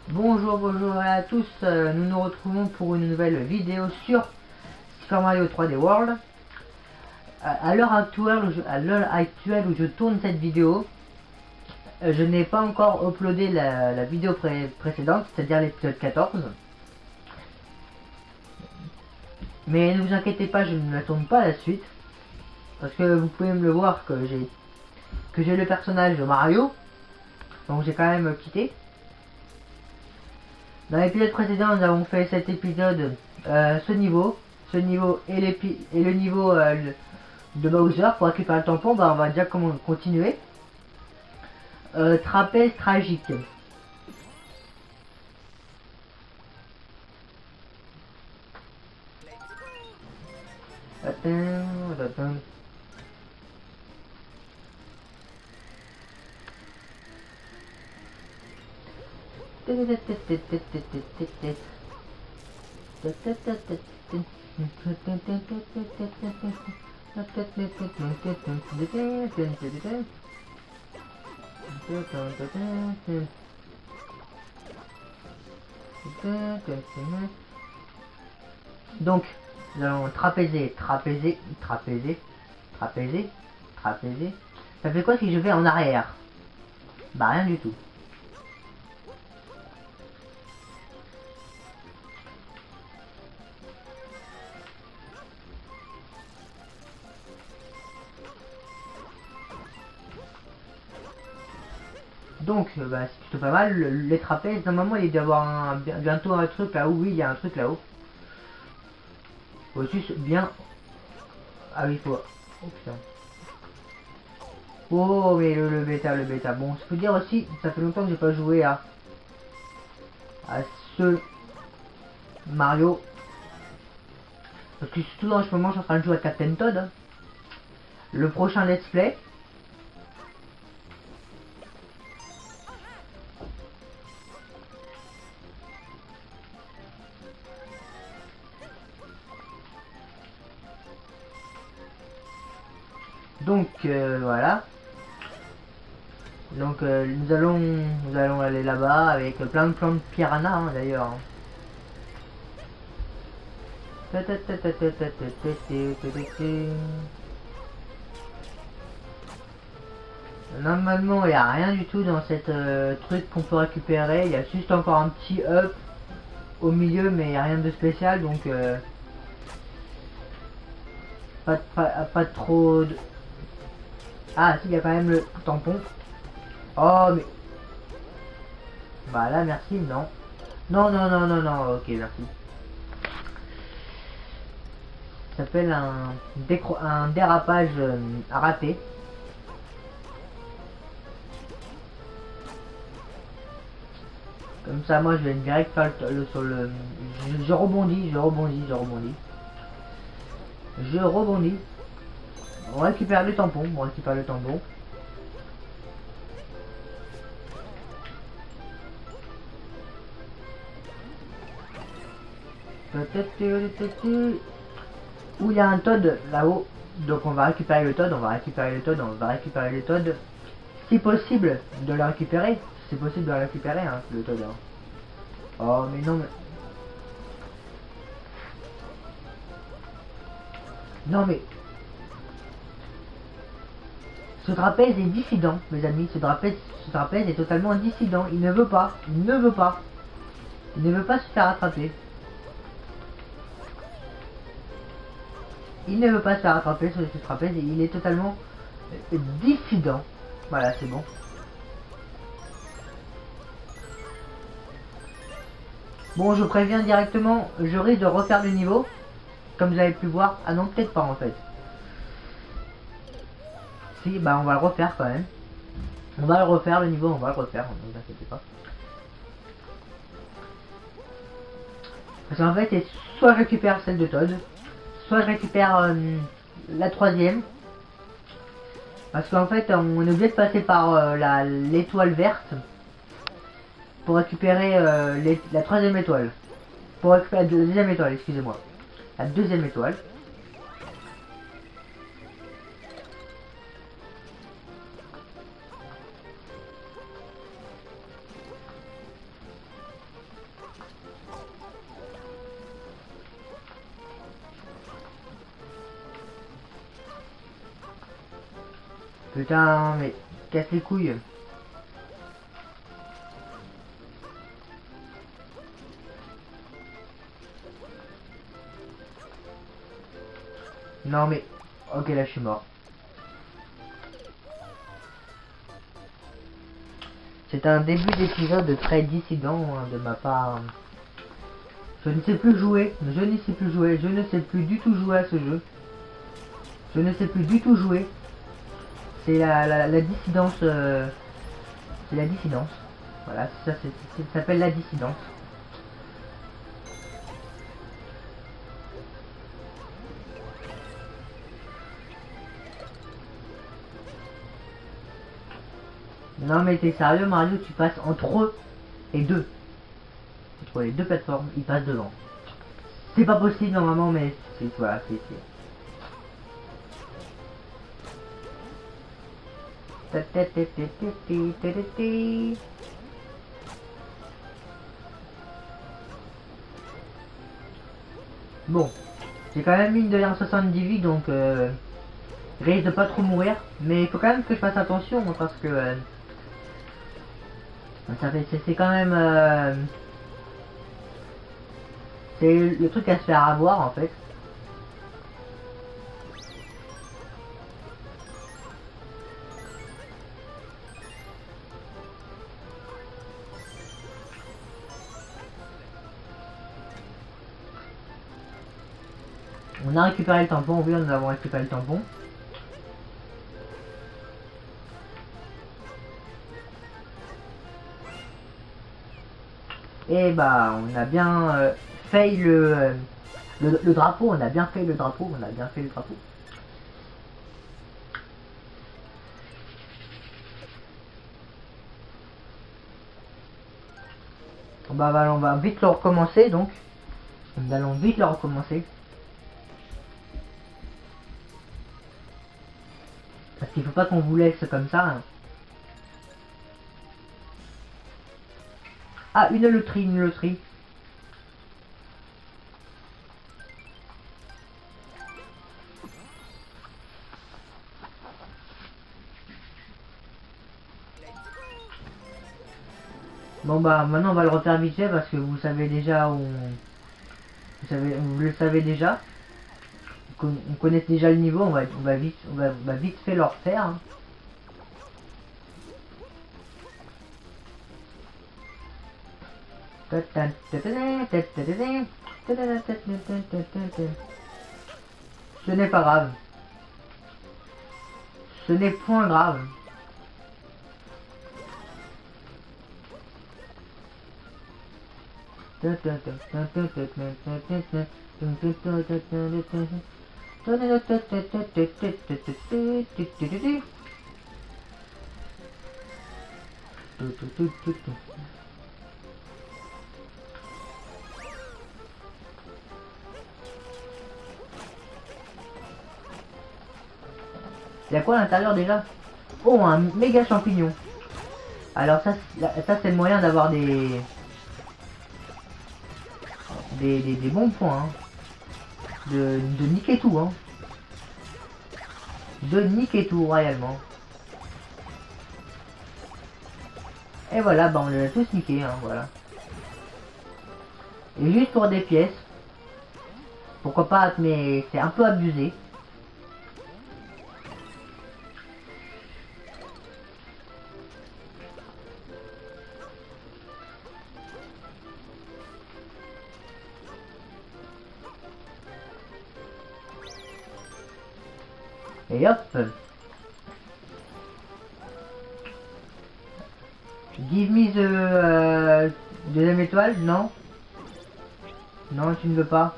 Bonjour à tous, nous nous retrouvons pour une nouvelle vidéo sur Super Mario 3D World. À l'heure actuelle où je tourne cette vidéo, je n'ai pas encore uploadé la vidéo précédente, c'est-à-dire l'épisode 14. Mais ne vous inquiétez pas, je ne la tourne pas à la suite. Parce que vous pouvez me le voir que j'ai le personnage de Mario. Donc j'ai quand même quitté. Dans l'épisode précédent, nous avons fait cet épisode, ce niveau et le niveau de Bowser pour récupérer le tampon. Bah, on va déjà continuer. Trapèze tragique. Attends. Donc, nous allons trapézer. Ça fait quoi si je vais en arrière? Bah rien du tout. Donc, bah, c'est plutôt pas mal. Les trapèzes, normalement, il doit y avoir bientôt un truc là-haut. Oui, il y a un truc là-haut. Faut juste bien... Ah oui, faut... Oh putain. Oh, mais le bêta. Bon, je peux dire aussi, ça fait longtemps que j'ai pas joué à ce Mario. Parce que surtout en ce moment, je suis en train de jouer à Captain Toad. Hein. Le prochain let's play. Donc voilà. Donc nous allons aller là-bas avec plein de piranha hein, d'ailleurs. Normalement il n'y a rien du tout dans cette truc qu'on peut récupérer. Il y a juste encore un petit up au milieu mais il n'y a rien de spécial donc pas trop de... Ah si, il y a quand même le tampon. Oh mais... Bah là merci, non. Non, ok merci. Ça s'appelle un dérapage raté. Comme ça moi je vais direct faire sur le... Je rebondis. On récupère le tampon, Où il y a un Toad là-haut. Donc on va récupérer le Toad, Si possible de le récupérer. C'est possible de le récupérer hein, le Toad. Hein. Oh mais non mais... Non mais... Ce trapèze est dissident, mes amis. Ce trapèze est totalement dissident. Il ne veut pas se faire attraper. Il ne veut pas se faire attraper sur ce trapèze et il est totalement dissident. Voilà, c'est bon. Bon, je préviens directement, je risque de refaire le niveau. Comme vous avez pu voir. Ah non, peut-être pas en fait. Si, bah on va le refaire quand même. On va le refaire le niveau, ne vous inquiétez pas. Parce qu'en fait, soit je récupère celle de Toad, soit je récupère la troisième. Parce qu'en fait, on est obligé de passer par l'étoile verte pour récupérer la troisième étoile. Pour récupérer la deuxième étoile, excusez-moi. La deuxième étoile. Putain, mais casse les couilles. Non mais... Ok, là je suis mort. C'est un début d'épisode très dissident hein, de ma part. Je ne sais plus jouer, je ne sais plus jouer, je ne sais plus du tout jouer à ce jeu. Je ne sais plus du tout jouer. C'est la dissidence. C'est la dissidence. Voilà, ça s'appelle la dissidence. Non mais t'es sérieux Mario, tu passes entre les deux. Entre les deux plateformes, il passe devant. C'est pas possible normalement mais c'est voilà, c'est. Bon, j'ai quand même une de 70 vies donc risque de pas trop mourir, mais il faut quand même que je fasse attention parce que c'est quand même c'est le truc à se faire avoir en fait. On a récupéré le tampon, oui nous avons récupéré le tampon. Et bah on a bien fait le drapeau, on a bien fait le drapeau, on a bien fait le drapeau. Bah voilà, on va vite le recommencer donc. Nous allons vite le recommencer. Parce qu'il faut pas qu'on vous laisse comme ça. Hein. Ah, une loterie, une loterie. Bon bah maintenant on va le refaire vite fait parce que vous savez déjà où vous le savez déjà. On connaît déjà le niveau, on va vite fait le refaire. Hein. Ce n'est pas grave. Ce n'est point grave. Il y a quoi à l'intérieur déjà? Oh, un méga champignon. Alors ça c'est le moyen d'avoir des bons points. Hein. De niquer tout. Hein. De niquer tout royalement. Et voilà, bah on les a tous niqués. Hein, voilà. Et juste pour des pièces. Pourquoi pas, mais c'est un peu abusé. Et hop. Give me the deuxième étoile, non? Non, tu ne veux pas.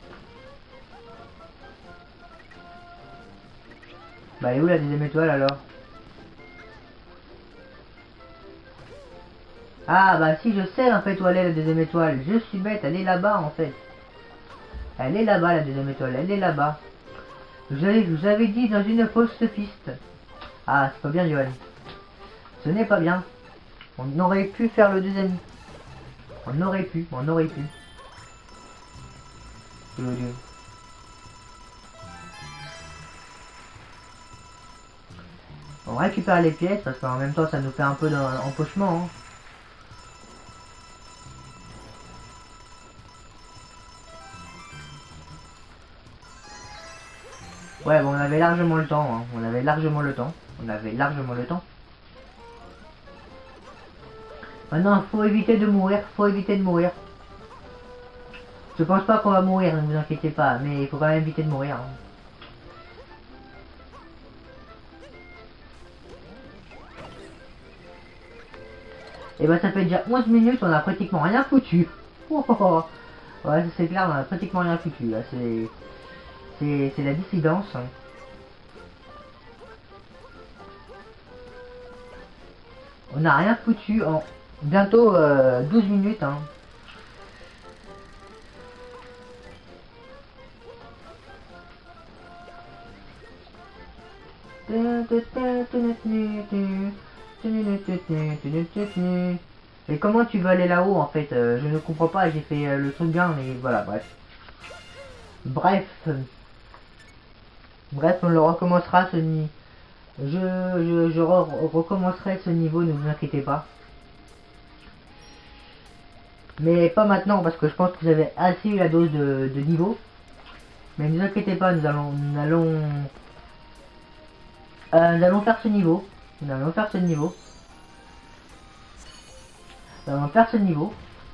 Bah, elle est où la deuxième étoile alors? Ah, bah si, je sais en fait où elle est la deuxième étoile. Je suis bête, elle est là-bas en fait. Elle est là-bas la deuxième étoile, elle est là-bas. Vous avez dit dans une fausse piste. Ah, c'est pas bien, Johan. Ce n'est pas bien. On aurait pu faire le deuxième. On aurait pu. récupère les pièces parce qu'en même temps ça nous fait un peu d'empochement. Hein. Ouais, bon, on avait largement le temps. Hein. On avait largement le temps. On avait largement le temps. Maintenant, faut éviter de mourir. Faut éviter de mourir. Je pense pas qu'on va mourir, ne vous inquiétez pas. Mais il faut quand même éviter de mourir. Hein. Et bah ça fait déjà 11 minutes, on a pratiquement rien foutu. Oh, oh, oh. Ouais, c'est clair, on a pratiquement rien foutu. Là, c'est la dissidence. Hein. On n'a rien foutu en bientôt 12 minutes. Hein. Et comment tu veux aller là-haut en fait je ne comprends pas, j'ai fait le truc bien, mais voilà, bref. Bref, on le recommencera ce niveau. Je recommencerai ce niveau, ne vous inquiétez pas. Mais pas maintenant, parce que je pense que vous avez assez eu la dose de niveau. Mais ne vous inquiétez pas, nous allons faire ce niveau. Nous allons faire ce niveau. Nous allons faire ce niveau.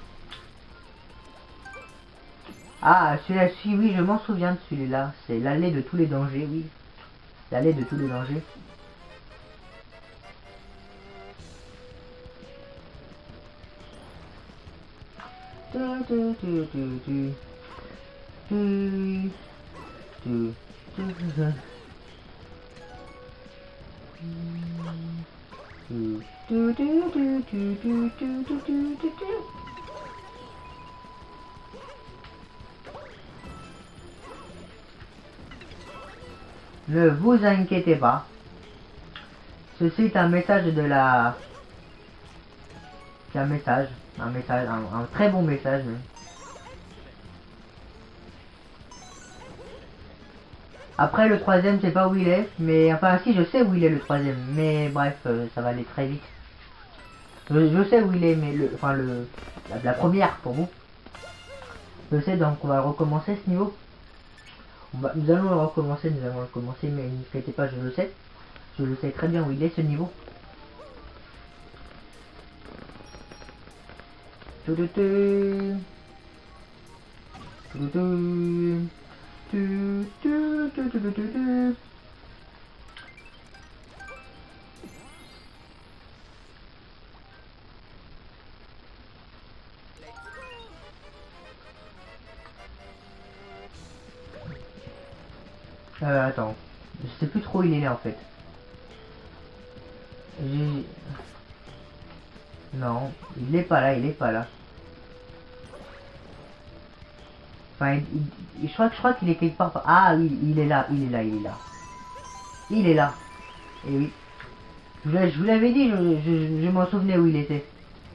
Ah, celui-là, oui, je m'en souviens de celui-là. C'est l'allée de tous les dangers, oui. L'allée de tous les dangers. Ne vous inquiétez pas. Ceci est un message de la... C'est un message, un très bon message même. Après le troisième, je sais pas où il est, mais enfin si, je sais où il est le troisième, mais bref, ça va aller très vite. Je sais où il est, mais la première pour vous. Je sais, donc on va recommencer ce niveau. Nous allons le recommencer, mais ne vous inquiétez pas, je le sais. Je le sais très bien où il est ce niveau. Attends, je sais plus trop où il est là en fait. Non, il est pas là, il est pas là. Enfin, je crois qu'il est quelque part. Ah oui, il est là, il est là, il est là. Il est là. Et oui. Je vous l'avais dit, je m'en souvenais où il était.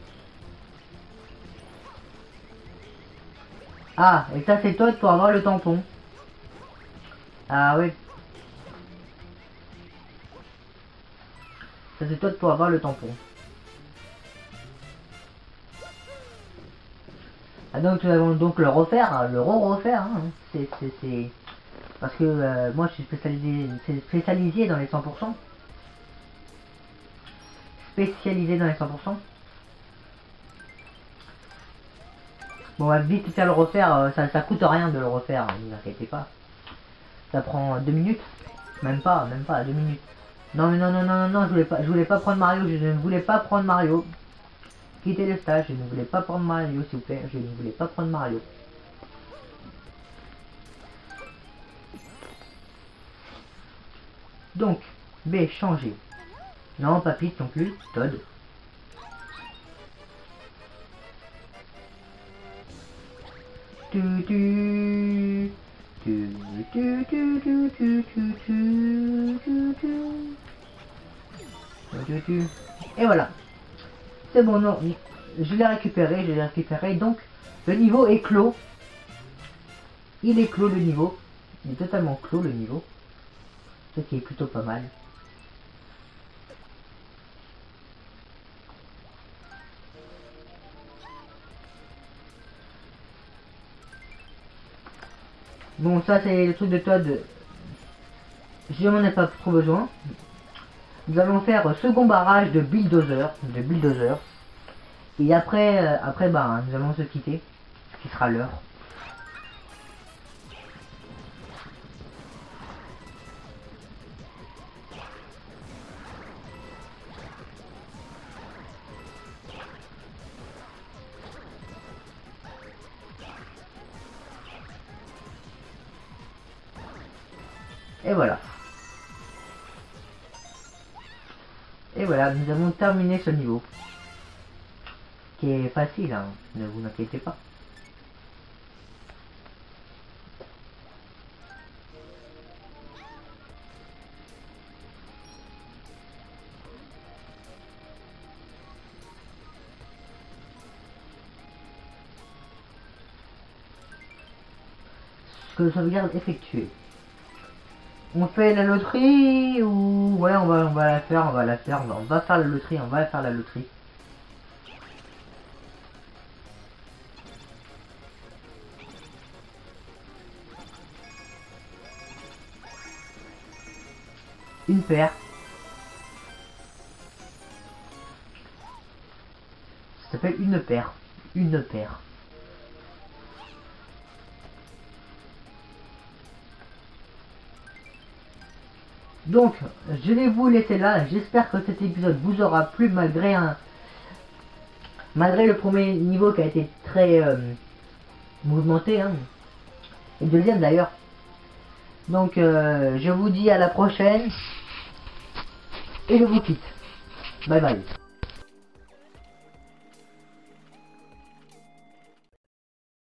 Ah, et ça c'est toi pour avoir le tampon. Ah oui. Ça c'est toi pour avoir le tampon. Ah donc nous allons donc le refaire, le refaire. Hein. C'est parce que moi je suis spécialisé dans les 100%. Spécialisé dans les 100%. Bon, on va vite faire le refaire, ça coûte rien de le refaire, ne vous inquiétez pas. Ça prend 2 minutes. Même pas 2 minutes. Non mais non, je voulais pas prendre Mario, je ne voulais pas prendre Mario. Quittez le stage, je ne voulais pas prendre Mario, s'il vous plaît, je ne voulais pas prendre Mario. Donc, B, changer. Non, pas Peach non plus, Todd. Et voilà. C'est bon, non, je l'ai récupéré, donc le niveau est clos. Il est clos le niveau. Il est totalement clos le niveau. Ce qui est plutôt pas mal. Bon, ça c'est le truc de Todd. Je n'en ai pas trop besoin. Nous allons faire second barrage de bulldozer. Et après bah, nous allons se quitter. Ce qui sera l'heure. Et voilà. Et voilà, nous avons terminé ce niveau. Qui est facile, hein, ne vous inquiétez pas. Ce que sauvegarde effectuée. On fait la loterie ou ouais on va la faire, on va faire la loterie, on va faire la loterie. Une paire. Ça s'appelle une paire. Une paire. Donc, je vais vous laisser là. J'espère que cet épisode vous aura plu malgré le premier niveau qui a été très mouvementé. Hein. Et le deuxième d'ailleurs. Donc, je vous dis à la prochaine. Et je vous quitte. Bye bye.